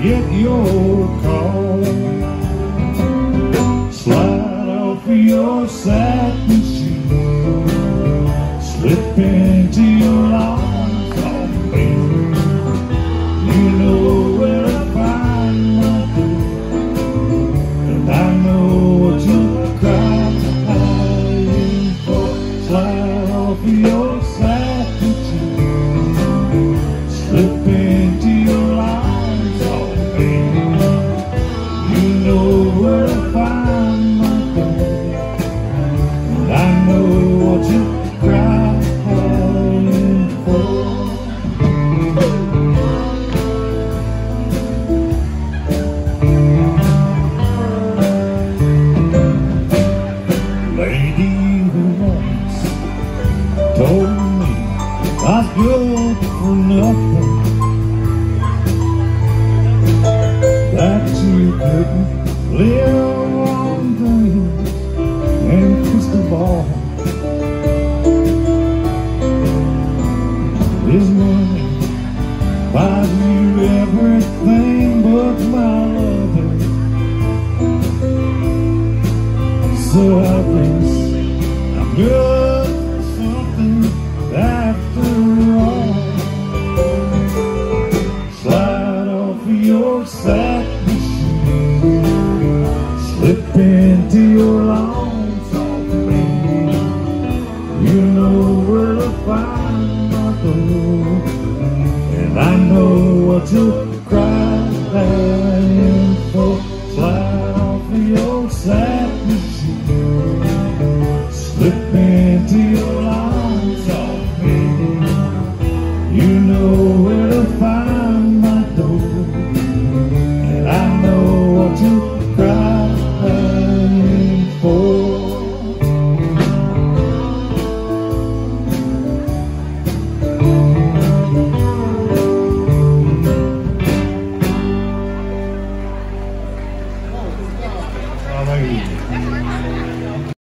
get your call. Slide off your satin shoes, slip into your arms on me. You know where to find my food, and I know what you're crying for. Slide off your satin shoes, slip into your arms on me. You know where to find my food, and I know what you're crying for. Lady who once told me I was good for nothing, that you couldn't live on dreams and crystal ball. His money buys you everything but my loving. So I guess I'm good for something after all. Slide off your satin shoes, slip into your arms on me. You know where to find my food, and I know what you're